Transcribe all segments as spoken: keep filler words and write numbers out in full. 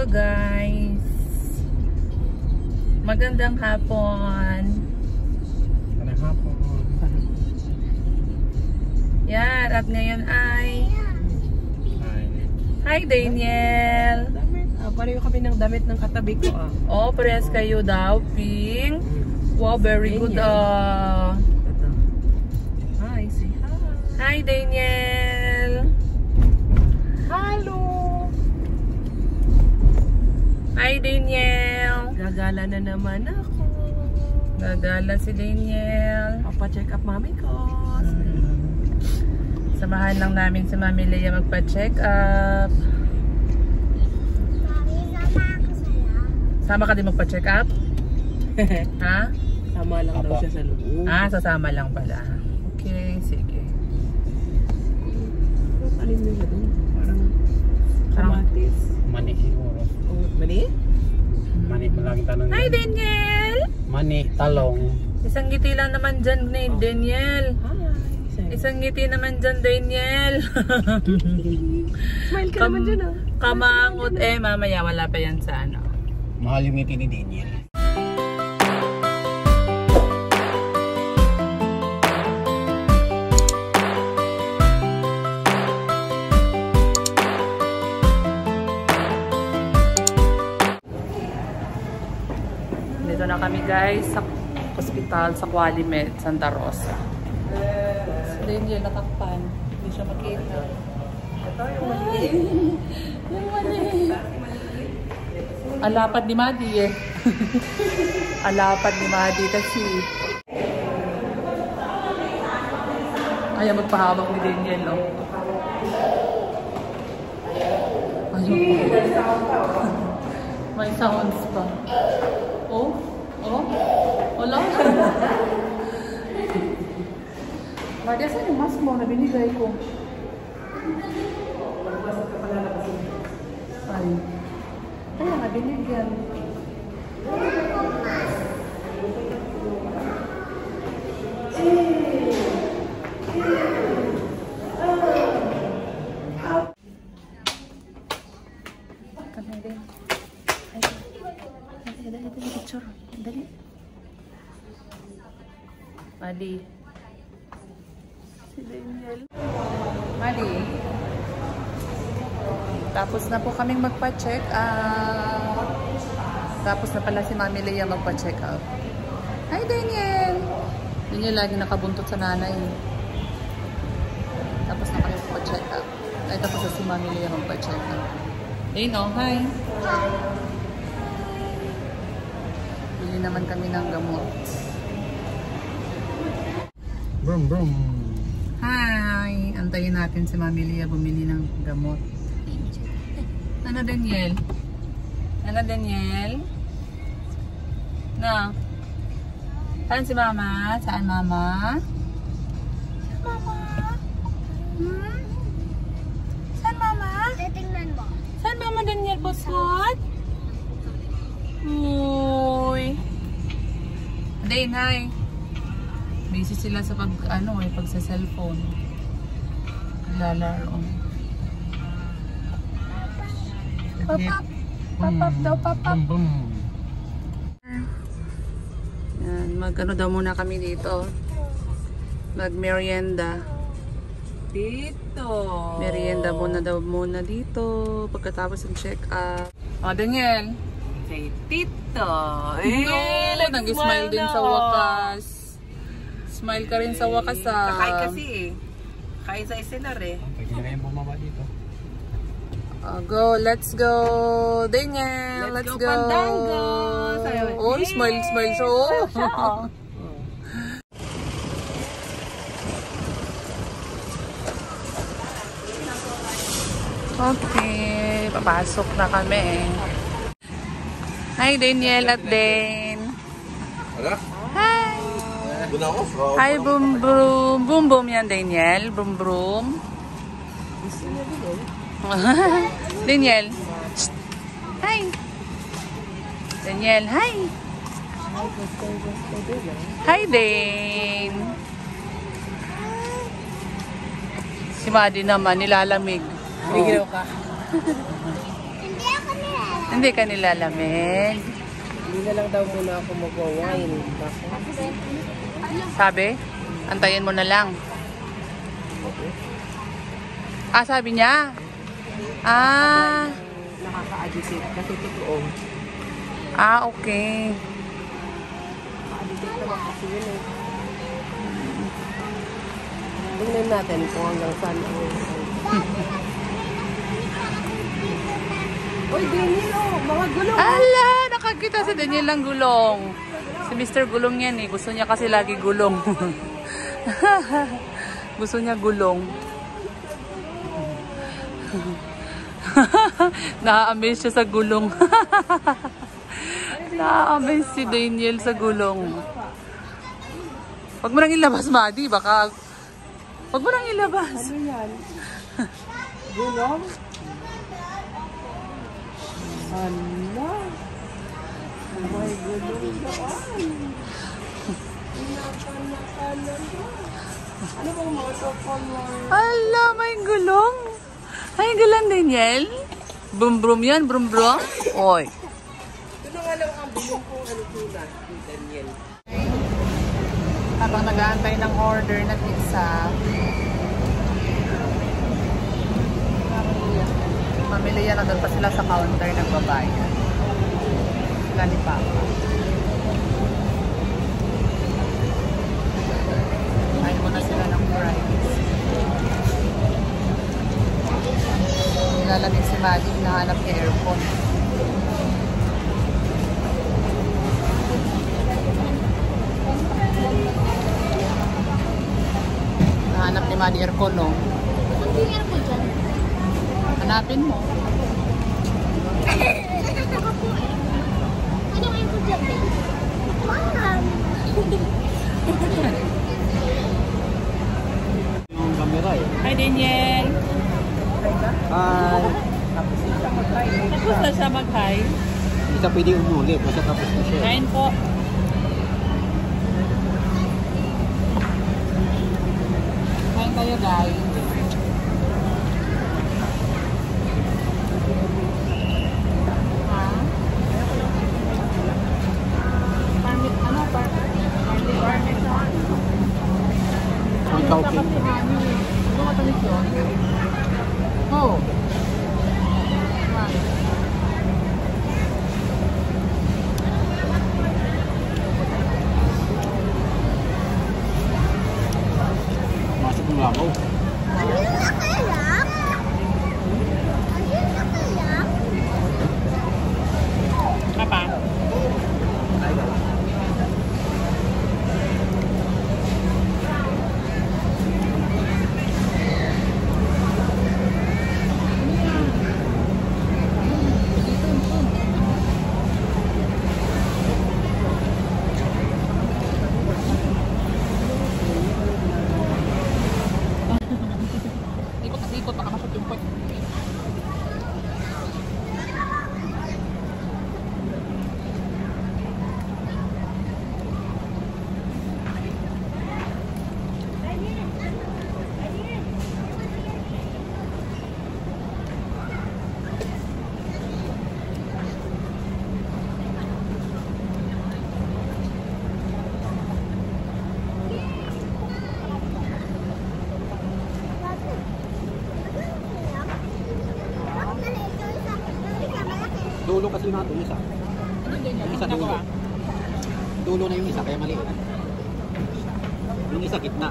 Hello guys. Magandang hapon. Magandang hapon. Yan, at ngayon ay Hi. Hi Daniel. Damit. Ah, pareho kami ng damit ng katabi ko ah. Oh, parehas kayo daw, pink. Wow, very good ah. Ito. Hi, say hi. Hi Daniel. Hello. Hi Daniel. Gagala na naman ako. Gagala si Daniel. Papa-check up mami ko. Samahan lang namin si Mami Leia magpa-check up. Sama ka din magpa-check up? Ha? Sama lang daw siya sa loob. Ah, sasama lang pala. Okay, sige. Alin na siya doon? Parang Parang- kamatis. Mani siguro. Oh, mali? Mani palagi tanong. Hi Daniel! Mani, talong. Isang ngiti lang naman dyan, ni Daniel. Hi. Say. Isang ngiti naman dyan, Daniel. Smile ka Kam- naman dyan ah. Kamangot eh, mamaya wala pa yan sa ano. Mahal yung ngiti ni Daniel. Dito na kami guys sa hospital sa Qualimed, Santa Rosa. Si Daniel natakpan. Hindi siya makita. Ito yung mali. Yung mali. Alapad ni Madi eh. Alapad ni Madi kasi. Ayaw magpahabak ni Daniel, no? Ayaw. May sounds pa. Oh? Oh? Wala? Madi, saan yung mask mo na binigay ko? Ay. Kaya nga binigyan. Kami din. Ay, dali, dali, dali, picture. Dali. Madi. Si Daniel. Madi. Tapos na po kaming magpa-check up. Tapos na pala si Mami Leia magpa-check up. Hi Daniel! Daniel lagi nakabuntot sa nanay. Tapos na kami magpa-check up. Ay tapos na si Mami Leia magpa-check up. Dino, hi! Bili naman kami ng gamot. Brum brum. Hi! Antayin natin si Mami Leia bumili ng gamot. Ano Daniel? Ano Daniel? Na? Saan si Mama? Saan Mama? Mama? Hmm? Saan Mama? Titingnan mo. Saan Mama Daniel Boswat? Uy. Dane, hi. Busy sila sa pag, ano eh, pag sa cellphone. Lalaro. Pop-up. Pop-up daw, pop-up. Bum bum. Yan, mag-ano daw muna kami dito. Mag-merienda. Dito. Merienda muna daw muna dito. Pagkatapos ng check-up. O, Daniel. Say Tito. No, nag-smile din sa wakas. Smile ka rin sa wakas ah. Kakain kasi eh. Kain sa Estelar eh. Pwede na kayong bumaba dito. Uh, go, let's go. Daniel, let's, Let's go. go, Pandango. Sayo, Oh, yay! smile, smile siya. Oh. Okay, papasok na kami. Hi, Daniel at Dane. Hi. Hi, boom boom. Boom boom yan, Daniel. Boom boom. Daniel. Shh. Hi. Daniel, hi. Hi, Dane. Si Madi naman, nilalamig. Bigyan ka. Hindi ka nilalamig. Hindi na lang daw muna ako mag-wine. Sabi? Antayin mo na lang. Ah, sabi niya? Ah. Nakaka-agitate kasi totoo. Ah, okay. Agitate naman kasi yun eh. Tingnan natin kung hanggang saan ang... Uy, Daniel, oh, mga gulong. Ala, nakakita si Daniel ng gulong. Si Mister Gulong yan eh. Gusto niya kasi lagi gulong. Gusto niya gulong. Na-amaze siya sa gulong. Na-amaze si Daniel sa gulong. Huwag mo nang ilabas, Madi. Baka... Huwag mo nang ilabas. Ano yan? Gulong? Hala. May gulong doon. Ano bang mga color? Ala, may gulong. Ay, galang, Daniel. Brum brum yan, brum brum. Oy. Ito na nga lang ang gulong kong ano tuna, Daniel. Habang nag-aantay ng order na pizza, mamili yan, nandun pa sila sa counter nagbabayad. Sila ni Papa. Kain mo na sila ng fries. Nilalamig si Magic, nahanap niya aircon. Hanap ni Madi aircon, no? Ano yung aircon dyan? Hanapin mo. Ano yung aircon dyan, babe? Mahal! Yung camera eh. Hi, Daniel. Ay, Tapos na siya mag-hi. hindi ka pwede umulit. Basta tapos na siya. Kain po. Kain kayo, guys. Ha? Parmit, ano? Parmit? Parmit, parmit. Ikaw, Kim. Ano matalis yun? Oh. Masok ng labaw. Ano yung nakalap? Ano yung nakalap? Papa. Ikot kasi ikot, baka masot yung pot. Dulo kasi yung natin, isa. Yung isa dulo. Dulo na yung isa, kaya maliit. Yung isa gitna.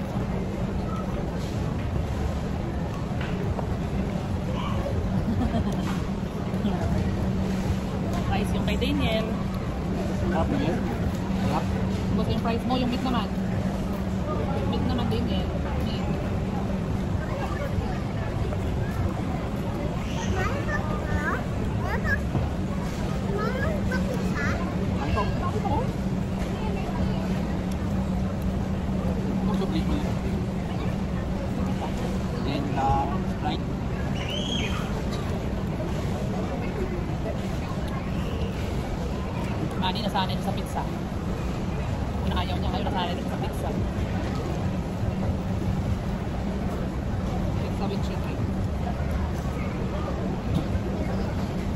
Price yung kay Daniel. Sarap na yun. Sarap. Tapos yung price mo, yung meat naman. Meat naman, Daniel. Meat. Gusto please mo lang. Then, uh, Sprite. Madi, nasanay na sa pizza. Kung ayaw niya, ngayon nasanay na sa pizza. Pizza with chicken.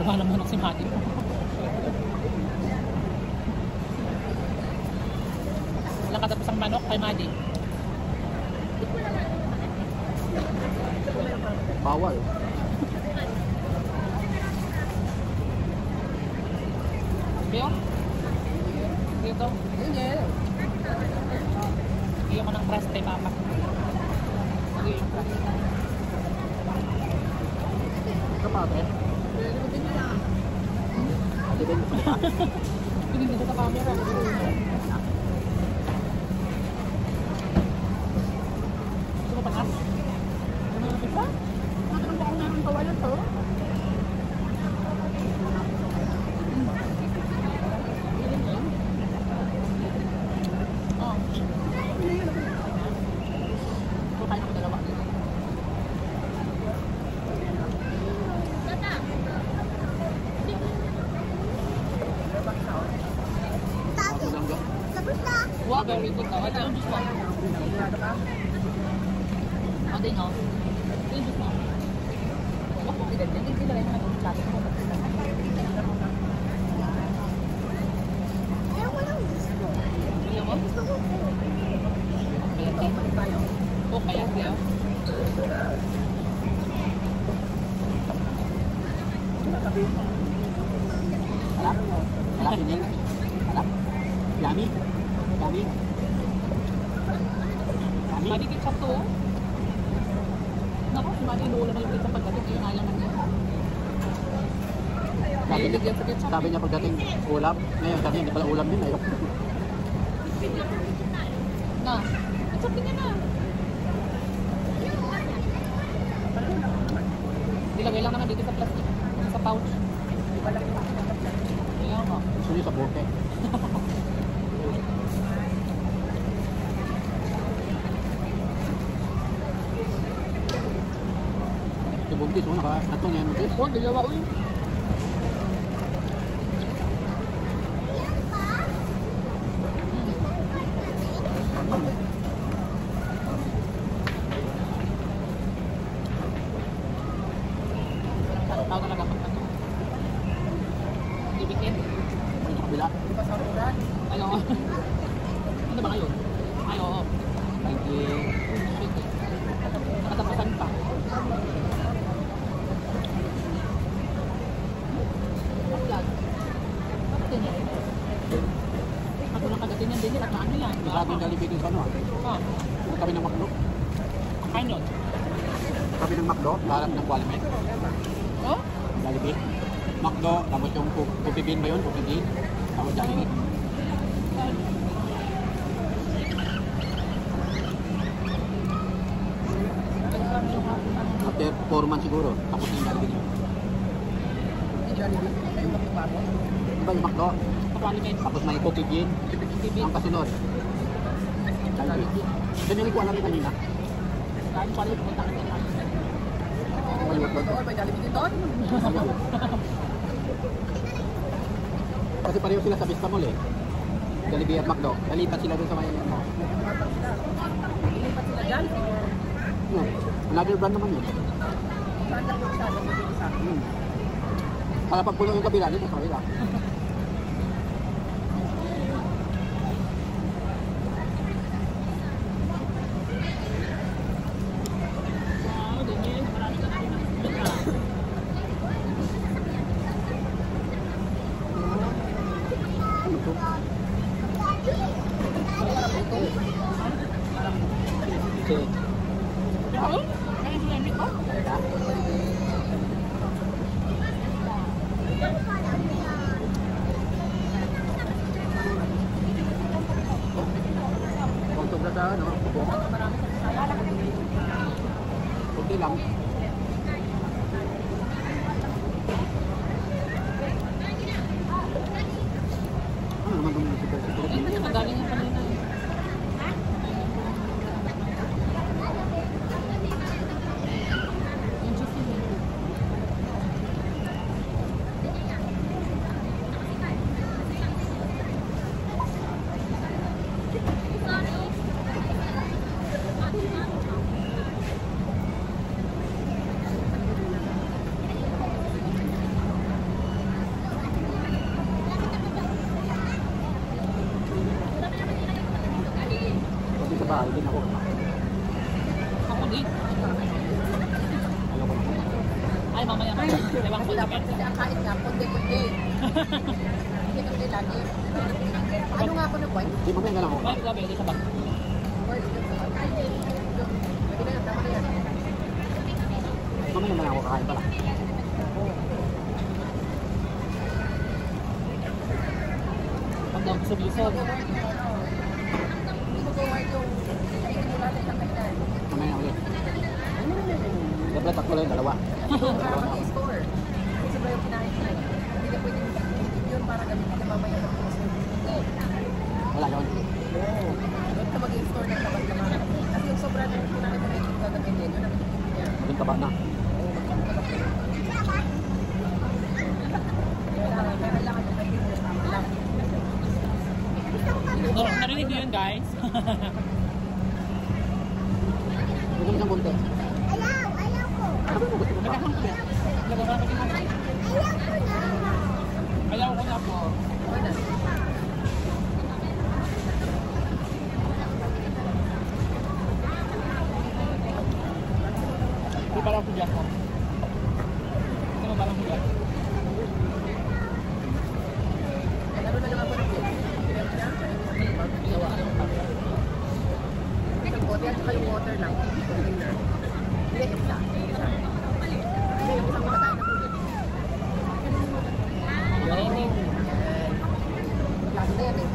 Wala naman ako si Madi. Nakatapos ang manok kay Madi. Bawal. Biyo? Dito? Hindi. Bigyan ko ng crust kay Papa. Sige yung crust. Ito pa, eh. Ate Ben, gusto mo pa? Hindi dito sa camera. Gusto mo pa ka? Ano yung pizza? Ano ba kung meron kawalan to? Oh. So, kain ako dalawa. Tati, tapos na. Wow, very good daw. Ito yung juice mo. O, din o. Ito yung juice mo. Ako, hindi din. Hindi sila rin naman yung plato ko. Ayaw ko lang gusto. Ayaw mo? Gusto ko. O, kaya sa'yo. Sarap? Sarap yun eh. Sarap? Yummy? Yummy? Yummy? Madi ketchup to. Naku, si Madi inuulam na yung ketchup pagdating. Kaya nga lang natin. Sabi Mahilig yan niya, sa ketchup. sabi niya pagdating ulam. Ngayon, sabi niya, hindi pala ulam din. Ayok. Na. Ketchup din yan na. Ilagay lang naman dito sa plastic. Sa pouch. Kaya nga. Gusto niyo sa bote. Si Buntis, oh, naka, nato niya, Buntis. Oh, dalawa uy. Sarap tao talaga pag ano. Ibigin. Ay, sa kabila. Ayaw. Ano ba ngayon? Ayaw. Thank you. Shit eh. Nakatapasan pa. Maslag. Bakit din yan? Ako lang kagatin yan din yan at maano yan. Masarap yung Jollibee dun sa ano, ah. Ah, Kami ng McDo. kain yun. Kami ng McDo, sa harap ng Kuala Mek. Oh? Jollibee. McDo, tapos yung Coffee Bean ba yun? Coffee Bean. Tapos Jollibee. After four months siguro, tapos na yung Jollibee niya. Diba yung McDo? Kapalimin. Tapos may Coffee Bean. Bibig. Ang kasunod. Jollibee. Ganyan ko alam kanina. Kain pa rin. Pumunta ka din. Maliwag ba ito? May Jollibee dito? Kasi pareho sila sa Vista Mall eh. Jollibee at McDo. Nalipat sila dun sa may ano. Lipat sila dyan. No, another brand naman yun. Saan ka sa sa Hmm. Para pag puno yung kabila, dito sa kabila. Ah, din yan. Marami ka na rin. Ano to? Okay. Ano? Ano yung lemit ko? Ay, dapat kasi ang kain nga, konti-konti. Hindi kasi lagi. Ano nga ako na boy? Di, mamaya na lang ako. Ay, gabi, hindi sa bag. Mamaya na lang ako kakain pala. Pag daw busog-busog. Mamaya ulit. Dapat tatlo lang, dalawa. Dalawa na ako. Wala yun. Maging taba na. No, narinig niyo yun, guys. Maging isang konti. Ayaw, ayaw ko. Ano ba gusto mo pa? Ayaw ko na po. Hindi parang pudyak ko. Hindi mo parang pudyak. Lalo na naman po na po. Kote at saka yung water lang. Hindi, yung isa. Hindi, yung isang makatayin na po. Lagi na yan eh.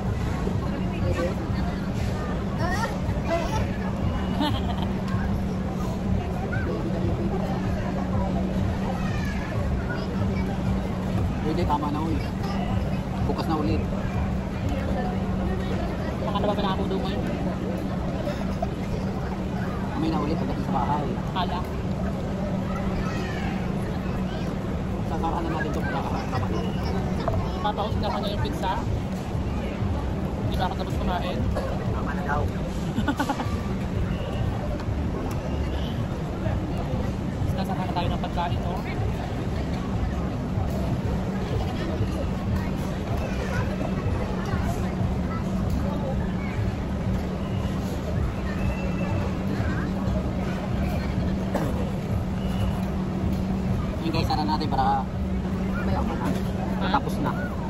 Pwede, tama na ulit. Bukas na ulit. Baka na ba pinakapudo mo yun? Kami na ulit pagdating sa bahay. Kala. Sasaraan na natin ito pagkakakapat. Tataos na kanya yung pizza. Hindi ba ako tapos kumain? Tama na daw. Nasaka na tayo ng pagkain, no? Yung guys, sara natin para tama na. Tapos na.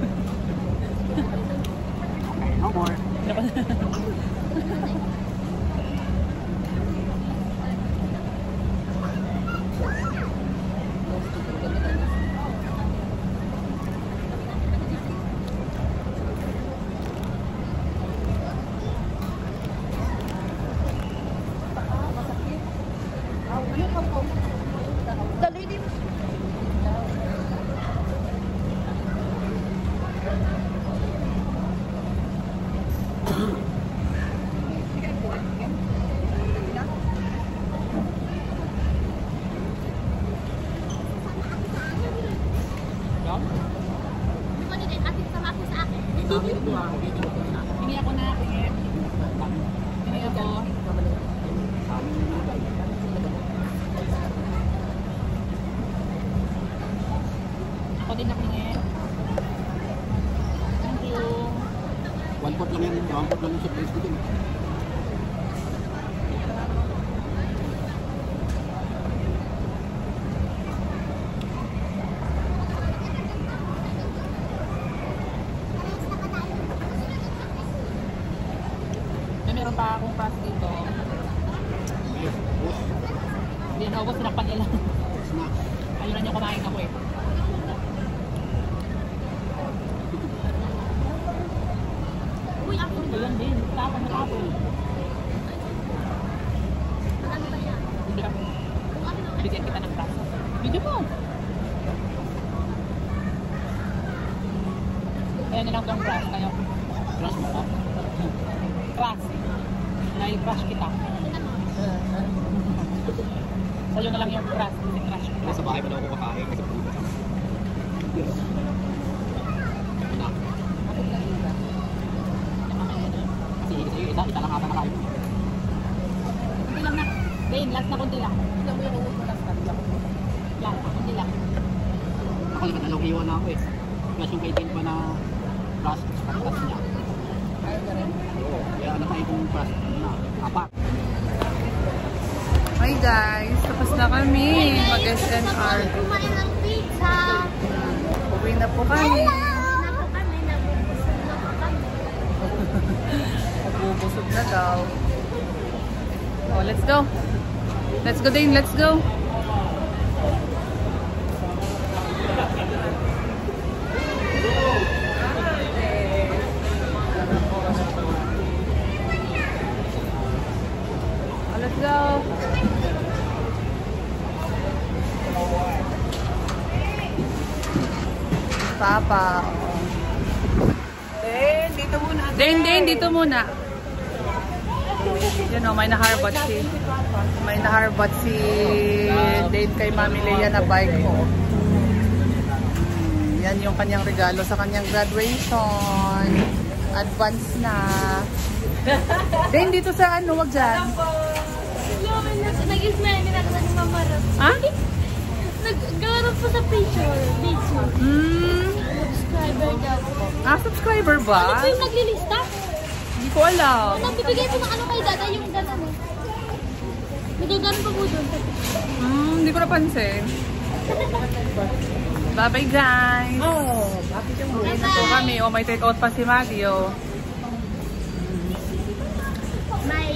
Okay, no more. Hindi ako na. Hindi ako. Ako din nakinig. Thank you. One pot lang yan. One pot lang yung surprise ko din. Meron pa akong fast dito. Hindi na ubos, sinakpan nila. Ayun na niyo kumain ako eh. Uy, ako ito yan din. Tapon na tapon. Hindi ka. Bigyan kita ng fast. Video mo. Kaya nilang itong fast. Kaya fast mo ka. Fast. Nai-crush kita. Sa'yo na lang yung crush. Hindi crush kita. Nasa bahay pa daw ako kakain kasi pagod ako. Anak. Kasi sa'yo isa, isa lang ata nakain. Kunti lang na. Rain, last na kunti lang. Hindi mo yung umus mo last na. Lang, kunti lang. Ako naman dalawang hiwa na ako eh. Plus yung kaitin pa na crush, crush niya. Ayaw ka rin. Oo, kaya ano tayo kung crush na apat. Hi guys, tapos na kami mag-S N R. Kumain ng kumakain. Na po kami, nabubusog na po kami. Nabubusog na daw. Oh, let's go. Let's go, Dane. Let's go. Oh, let's go. Papa. Eh, dito muna. Dane, Dane, dito muna. You know, may naharbat si may naharbat si Dane kay Mami Leia na bike ko. Yan yung kanyang regalo sa kanyang graduation. Advance na. Dane, dito sa ano, wag dyan. Nag-ismail na ako ng mamarap. Ha? Nag-gawa po sa picture. Video. Hmm. Subscriber daw po. Ah, subscriber Ano ba? po yung naglilista? Hindi ko alam. Nagbibigay po ng ano kay dada yung gano'n eh. Nagaganon pa po doon. Hmm, hindi ko napansin. Bye-bye, guys. Oh, bakit yung muna? Uwi na po kami. Oh, may take out pa si Maggie, oh. May